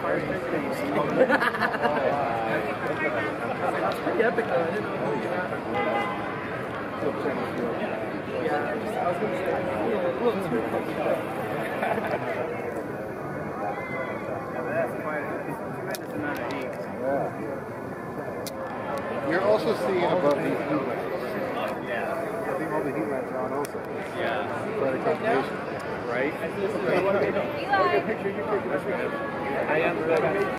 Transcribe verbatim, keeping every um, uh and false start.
That's pretty epic though, I didn't know. Yeah, I was going to say, a little too close. That's quite a tremendous amount of ink. Yeah. You're also seeing above these heat lamps. Yeah. I think all the heat lamps are on also. Yeah. Quite a combination. Right? What a picture you took. I am.